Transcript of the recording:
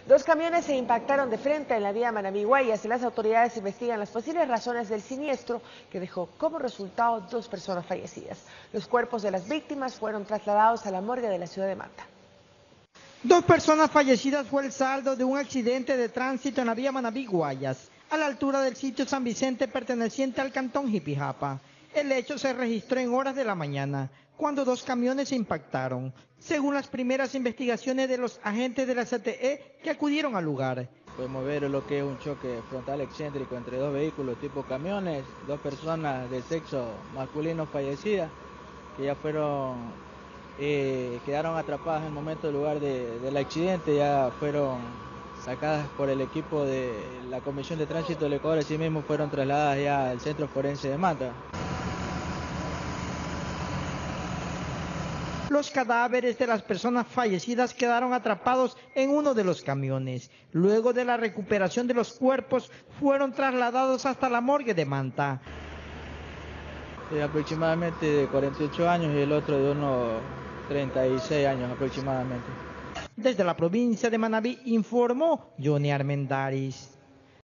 Dos camiones se impactaron de frente en la vía Manabí-Guayas y las autoridades investigan las posibles razones del siniestro que dejó como resultado 2 personas fallecidas. Los cuerpos de las víctimas fueron trasladados a la morgue de la ciudad de Manta. 2 personas fallecidas fue el saldo de un accidente de tránsito en la vía Manabí-Guayas, a la altura del sitio San Vicente perteneciente al cantón Jipijapa. El hecho se registró en horas de la mañana, cuando 2 camiones se impactaron, según las primeras investigaciones de los agentes de la CTE que acudieron al lugar. Podemos ver lo que es un choque frontal excéntrico entre 2 vehículos tipo camiones, 2 personas de sexo masculino fallecidas, que ya quedaron atrapadas en el momento del lugar del accidente, ya fueron sacadas por el equipo de la Comisión de Tránsito del Ecuador, así mismo fueron trasladadas ya al Centro Forense de Manta. Los cadáveres de las personas fallecidas quedaron atrapados en uno de los camiones. Luego de la recuperación de los cuerpos, fueron trasladados hasta la morgue de Manta. Aproximadamente de 48 años y el otro de unos 36 años aproximadamente. Desde la provincia de Manabí informó Johnny Armendáriz.